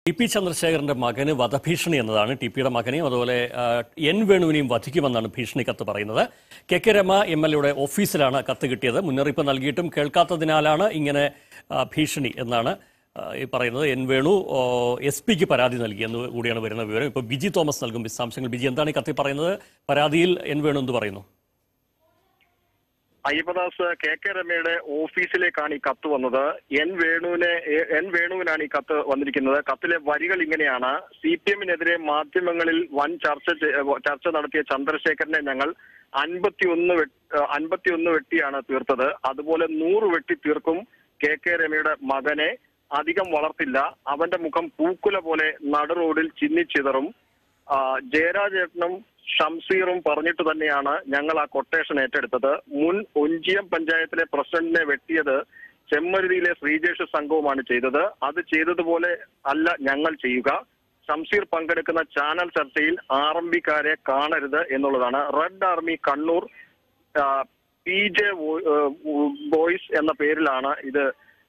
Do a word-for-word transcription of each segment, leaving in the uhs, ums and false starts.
T P ചന്ദ്രശേഖരന്റെ മകന് വധഭീഷണി എന്നതാണ്. ടി പിയുടെ മകനെയും അതുപോലെ എൻ വേണുവിനെയും വധിക്കുമെന്നാണ് ഭീഷണി കത്ത് പറയുന്നത്. K K Rama M L എയുടെ ഓഫീസിലാണ് കത്ത് കിട്ടിയത്. മുന്നറിയിപ്പ് നൽകിയിട്ടും കേൾക്കാത്തതിനാലാണ് ഇങ്ങനെ ഭീഷണി എന്നാണ് ഈ പറയുന്നത്. എൻ വേണു എസ് പിക്ക് പരാതി നൽകിയെന്ന് കൂടിയാണ് വരുന്ന വിവരം. ഇപ്പോൾ ബിജി തോമസ് നൽകും വിശദാംശങ്ങൾ. ബിജി, എന്താണ് ഈ കത്തിൽ പറയുന്നത്? പരാതിയിൽ എൻ വേണു എന്ത് പറയുന്നു? അയ്യപ്പദാസ്, കെ കെ രമയുടെ ഓഫീസിലേക്കാണ് ഈ കത്ത് വന്നത്. എൻ വേണുവിനെ എൻ വേണുവിനാണ് ഈ കത്ത് വന്നിരിക്കുന്നത്. കത്തിലെ വരികൾ ഇങ്ങനെയാണ്: സി പി എമ്മിനെതിരെ മാധ്യമങ്ങളിൽ വൻ ചർച്ച ചർച്ച നടത്തിയ ചന്ദ്രശേഖരനെ ഞങ്ങൾ അൻപത്തിയൊന്ന് അൻപത്തിയൊന്ന് വെട്ടിയാണ് തീർത്തത്. അതുപോലെ നൂറ് വെട്ടി തീർക്കും. കെ കെ രമയുടെ മകനെ അധികം വളർത്തില്ല. അവന്റെ മുഖം പൂക്കുല പോലെ നടു റോഡിൽ ചിന്നിച്ചിതറും. ജയരാജേട്ടനും ഷംസീറും പറഞ്ഞിട്ട് തന്നെയാണ് ഞങ്ങൾ ആ കൊട്ടേഷൻ ഏറ്റെടുത്തത്. മുൻ ഒഞ്ചിയം പഞ്ചായത്തിലെ പ്രസിഡന്റിനെ വെട്ടിയത് ചെമ്മരുതിയിലെ ശ്രീജേഷ് സംഘവുമാണ് ചെയ്തത്. അത് ചെയ്തതുപോലെ അല്ല ഞങ്ങൾ ചെയ്യുക. ഷംസീർ പങ്കെടുക്കുന്ന ചാനൽ ചർച്ചയിൽ ആർ എം പിക്കാരെ കാണരുത് എന്നുള്ളതാണ്. Red army Kannur P J boys എന്ന പേരിലാണ് ഇത്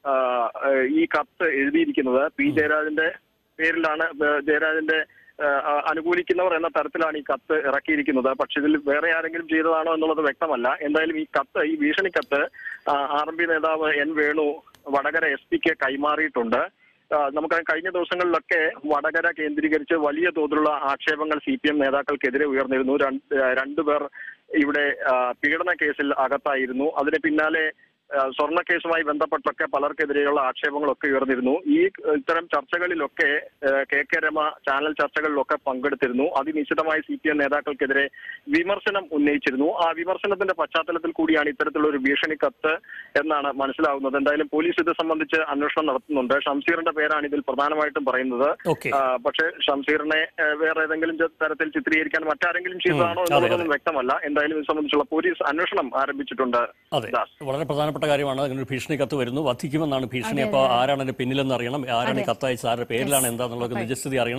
ഈ കത്ത് എഴുതിയിരിക്കുന്നത്. പി ജയരാജന്റെ പേരിലാണ്. ജയരാജന്റെ അനുകൂലിക്കുന്നവർ എന്ന തരത്തിലാണ് ഈ കത്ത് ഇറക്കിയിരിക്കുന്നത്. പക്ഷെ ഇതിൽ വേറെ ആരെങ്കിലും ചെയ്തതാണോ എന്നുള്ളത് വ്യക്തമല്ല. എന്തായാലും ഈ കത്ത്, ഈ ഭീഷണി കത്ത് ആർ എം പി നേതാവ് എൻ വേണു വടകര എസ് പിക്ക് കൈമാറിയിട്ടുണ്ട്. നമുക്കറിയാം, കഴിഞ്ഞ ദിവസങ്ങളിലൊക്കെ വടകര കേന്ദ്രീകരിച്ച് വലിയ തോതിലുള്ള ആക്ഷേപങ്ങൾ സി പി എം നേതാക്കൾക്കെതിരെ ഉയർന്നിരുന്നു. രണ്ടുപേർ ഇവിടെ പീഡന കേസിൽ അകത്തായിരുന്നു. അതിന് പിന്നാലെ സ്വർണ്ണ കേസുമായി ബന്ധപ്പെട്ടൊക്കെ പലർക്കെതിരെയുള്ള ആക്ഷേപങ്ങളൊക്കെ ഉയർന്നിരുന്നു. ഈ ഇത്തരം ചർച്ചകളിലൊക്കെ കെ കെ രമ ചാനൽ ചർച്ചകളിലൊക്കെ പങ്കെടുത്തിരുന്നു. അതിനിശ്ചിതമായി സി പി എം നേതാക്കൾക്കെതിരെ വിമർശനം ഉന്നയിച്ചിരുന്നു. ആ വിമർശനത്തിന്റെ പശ്ചാത്തലത്തിൽ കൂടിയാണ് ഇത്തരത്തിലുള്ള ഒരു ഭീഷണി കത്ത് എന്നാണ് മനസ്സിലാവുന്നത്. എന്തായാലും പോലീസ് ഇത് സംബന്ധിച്ച് അന്വേഷണം നടത്തുന്നുണ്ട്. ഷംസീറിന്റെ പേരാണ് ഇതിൽ പ്രധാനമായിട്ടും പറയുന്നത്. പക്ഷേ ഷംസീറിനെ വേറെ ഏതെങ്കിലും തരത്തിൽ ചിത്രീകരിക്കാൻ മറ്റാരെങ്കിലും ചെയ്തതാണോ എന്നുള്ളതൊന്നും വ്യക്തമല്ല. എന്തായാലും ഇത് സംബന്ധിച്ചുള്ള പോലീസ് അന്വേഷണം ആരംഭിച്ചിട്ടുണ്ട്. വളരെ പ്രധാനപ്പെട്ട കാര്യമാണ്. അങ്ങനെ ഒരു ഭീഷണി കത്ത് വരുന്നു, വധിക്കുമെന്നാണ് ഭീഷണി. അപ്പോൾ ആരാണ് അതിന്റെ പിന്നിലെന്ന് അറിയണം, ആരാണ് ഈ കത്തയച്ചത്, ആരുടെ പേരിലാണ് എന്താണെന്നുള്ളത് നിജസ്ഥിതി അറിയണം.